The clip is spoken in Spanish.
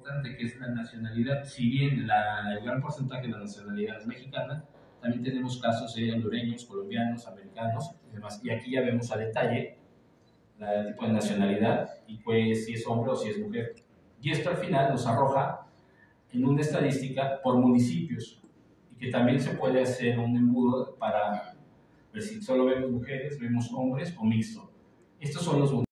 importante que es la nacionalidad. Si bien el gran porcentaje de la nacionalidad es mexicana, también tenemos casos de hondureños, colombianos, americanos y demás. Y aquí ya vemos a detalle el tipo de nacionalidad y pues si es hombre o si es mujer. Y esto al final nos arroja en una estadística por municipios y que también se puede hacer un embudo para ver si solo vemos mujeres, vemos hombres o mixto. Estos son los